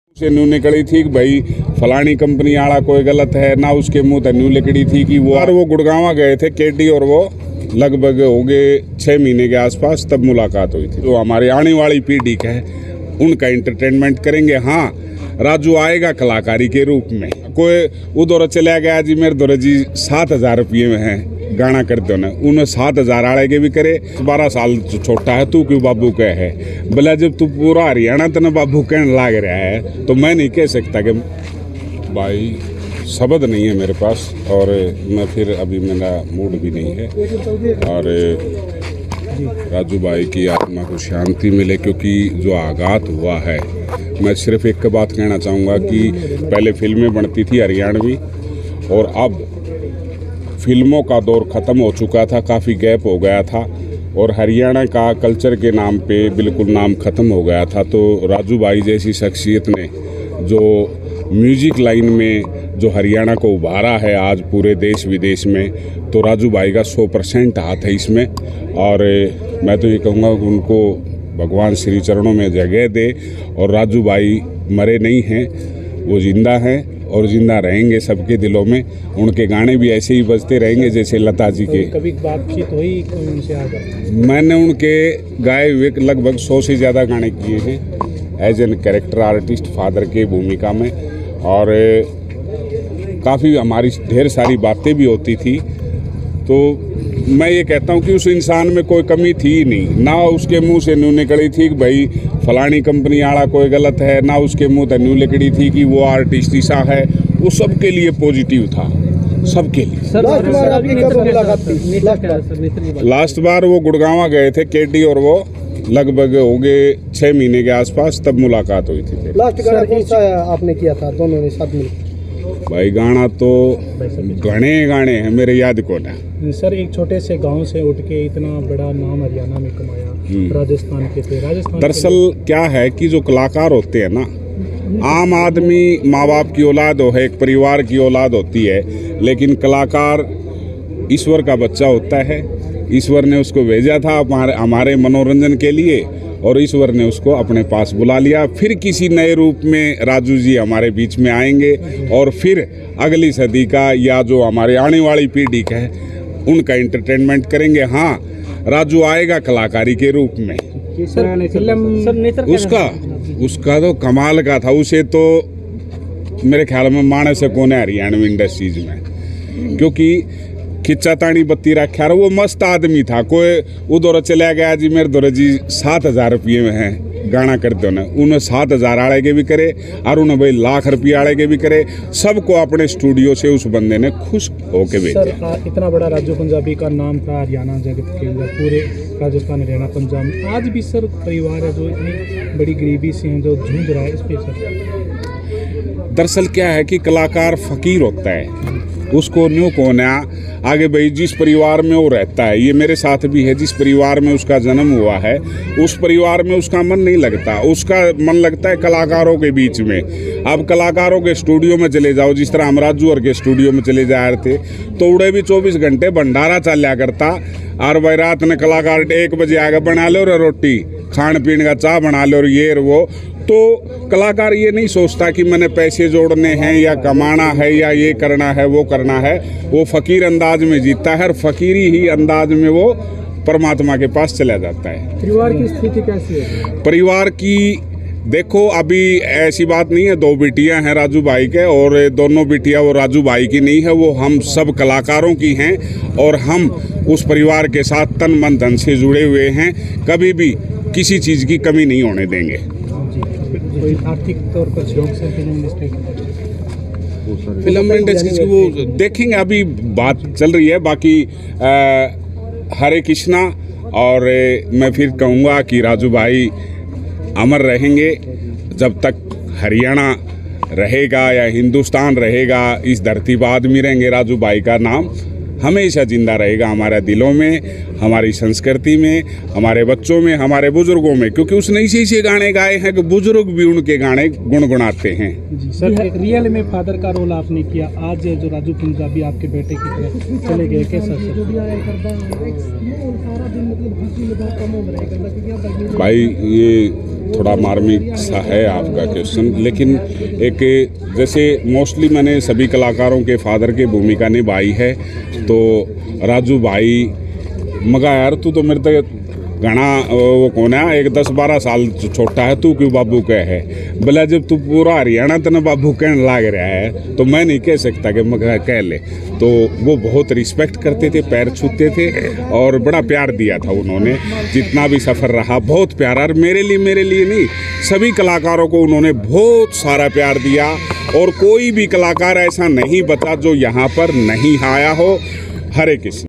से न्यू निकली थी कि भाई फलानी कंपनी आड़ा कोई गलत है ना, उसके मुंह तक न्यू निकली थी कि वो गुड़गांव गए थे केडी, और वो लगभग हो गए 6 महीने के आसपास तब मुलाकात हुई थी। तो हमारी आने वाली पीढ़ी का है, उनका एंटरटेनमेंट करेंगे। हाँ, राजू आएगा कलाकारी के रूप में। कोई उधर चला गया जी, मेरे दौरे जी 7,000 रुपये में है गाना करते हो ना, उन्हें 7,000 आड़े के भी करे। 12 साल छोटा है तू, क्यों बाबू कह है बोला, जब तू पूरा हरियाणा तेना बाबू कहने लाग रहा है तो मैं नहीं कह सकता कि भाई शब्द नहीं है मेरे पास, और मैं फिर अभी मेरा मूड भी नहीं है। और राजू भाई की आत्मा को शांति मिले, क्योंकि जो आघात हुआ है, मैं सिर्फ एक बात कहना चाहूँगा कि पहले फिल्में बनती थी हरियाणवी, और अब फिल्मों का दौर ख़त्म हो चुका था, काफ़ी गैप हो गया था, और हरियाणा का कल्चर के नाम पे बिल्कुल नाम ख़त्म हो गया था। तो राजू भाई जैसी शख्सियत ने जो म्यूज़िक लाइन में जो हरियाणा को उभारा है आज पूरे देश विदेश में, तो राजू भाई का 100% हाथ है इसमें। और मैं तो ये कहूँगा कि उनको भगवान श्री चरणों में जगह दे, और राजू भाई मरे नहीं हैं, वो ज़िंदा हैं और ज़िंदा रहेंगे सबके दिलों में। उनके गाने भी ऐसे ही बजते रहेंगे जैसे लता जी के। कभी बातचीत हुई उनसे? आकर मैंने उनके गाए हुए लगभग 100 से ज़्यादा गाने किए हैं as an character artist, father के भूमिका में, और काफ़ी हमारी ढेर सारी बातें भी होती थी। तो मैं ये कहता हूँ कि उस इंसान में कोई कमी थी ही नहीं, ना उसके मुंह से न्यू निकली थी कि भाई फलानी कंपनी आड़ा कोई गलत है, ना उसके मुंह तक न्यू निकली थी कि वो आर्टिस्ट ऐसा है। वो सबके लिए पॉजिटिव था, सबके लिए। लास्ट बार वो गुड़गांव गए थे केडी, और वो लगभग हो गए 6 महीने के आसपास तब मुलाकात हुई थी। लास्ट गाना कौन सा आपने किया था दोनों ने साथ में? भाई गाना तो घने गाने हैं, मेरे याद को ना। सर, एक छोटे से गांव से उठ के इतना बड़ा नाम हरियाणा में कमाया, राजस्थान के थे। राजस्थान दरअसल क्या है कि जो कलाकार होते हैं ना, आम आदमी माँ बाप की औलाद हो है, एक परिवार की औलाद होती है, लेकिन कलाकार ईश्वर का बच्चा होता है। ईश्वर ने उसको भेजा था हमारे मनोरंजन के लिए, और ईश्वर ने उसको अपने पास बुला लिया। फिर किसी नए रूप में राजू जी हमारे बीच में आएंगे, और फिर अगली सदी का या जो हमारे आने वाली पीढ़ी का है उनका एंटरटेनमेंट करेंगे। हाँ, राजू आएगा कलाकारी के रूप में। उसका तो कमाल का था, उसे तो मेरे ख्याल में माने से कौन है हरियाणवी इंडस्ट्रीज में, क्योंकि खिच्चा तानी बत्ती रखा रहा, वो मस्त आदमी था। कोई उधर चला गया जी, मेरे दौरे जी 7,000 रुपये में है गाना करते हो ना, उन्हें 7,000 आड़े के भी करे, और उन्हें भाई लाख रुपये आड़े के भी करे। सबको अपने स्टूडियो से उस बंदे ने खुश होके भेजा। सर, इतना बड़ा राजू पंजाबी का नाम था हरियाणा जगत के अंदर, पूरे राजस्थान हरियाणा पंजाब में। आज भी सर परिवार है जो इतनी बड़ी गरीबी से हैं, जो जूझ रहा है, इस पे सर? दरअसल क्या है कि कलाकार फकीर होता है, उसको न्यू कौन है आगे भाई जिस परिवार में वो रहता है। ये मेरे साथ भी है, जिस परिवार में उसका जन्म हुआ है उस परिवार में उसका मन नहीं लगता, उसका मन लगता है कलाकारों के बीच में। अब कलाकारों के स्टूडियो में चले जाओ, जिस तरह हम राजू और के स्टूडियो में चले जा रहे थे, तो उड़े भी 24 घंटे भंडारा चल करता। और भाई रात में कलाकार 1 बजे आगे बना लो और रोटी, खान पीने का चाह बना लो, और ये और वो। तो कलाकार ये नहीं सोचता कि मैंने पैसे जोड़ने हैं या कमाना है या ये करना है वो करना है। वो फकीर अंदाज में जीता है, और फकीरी ही अंदाज में वो परमात्मा के पास चला जाता है। परिवार की स्थिति कैसी है? परिवार की देखो, अभी ऐसी बात नहीं है, 2 बेटियां हैं राजू भाई के, और दोनों बेटियां वो राजू भाई की नहीं है, वो हम सब कलाकारों की हैं, और हम उस परिवार के साथ तन मन धन से जुड़े हुए हैं। कभी भी किसी चीज़ की कमी नहीं होने देंगे। कोई आर्थिक तौर पर शौक से फिल्म इंडस्ट्री की वो देखेंगे, अभी बात चल रही है। बाकी हरे कृष्णा, और मैं फिर कहूँगा कि राजू भाई अमर रहेंगे जब तक हरियाणा रहेगा या हिंदुस्तान रहेगा, इस धरती पर आदमी रहेंगे। राजू भाई का नाम हमेशा जिंदा रहेगा हमारे दिलों में, हमारी संस्कृति में, हमारे बच्चों में, हमारे बुजुर्गों में, क्योंकि उसने इसी गाने गाए हैं कि बुजुर्ग भी उनके गाने गुनगुनाते हैं। जी सर, एक रियल में फादर का रोल आपने किया, आज जो राजू पंजाबी आपके बेटे की तरह चले गए, कैसा सर? भाई ये थोड़ा मार्मिक सा है आपका क्वेश्चन, लेकिन एक जैसे मोस्टली मैंने सभी कलाकारों के फादर की भूमिका निभाई है, तो राजू भाई मगा यार तू तो मेरे तक घना वो कौन है, एक 10-12 साल छोटा है, तू क्यों बाबू कह है। बोला जब तू पूरा हरियाणा तेने बाबू कहने लाग रहा है तो मैं नहीं कह सकता कि मगा कह ले। तो वो बहुत रिस्पेक्ट करते थे, पैर छूते थे और बड़ा प्यार दिया था उन्होंने। जितना भी सफ़र रहा बहुत प्यारा, और मेरे लिए नहीं, सभी कलाकारों को उन्होंने बहुत सारा प्यार दिया। और कोई भी कलाकार ऐसा नहीं बचा जो यहाँ पर नहीं आया हो, हर एक किसी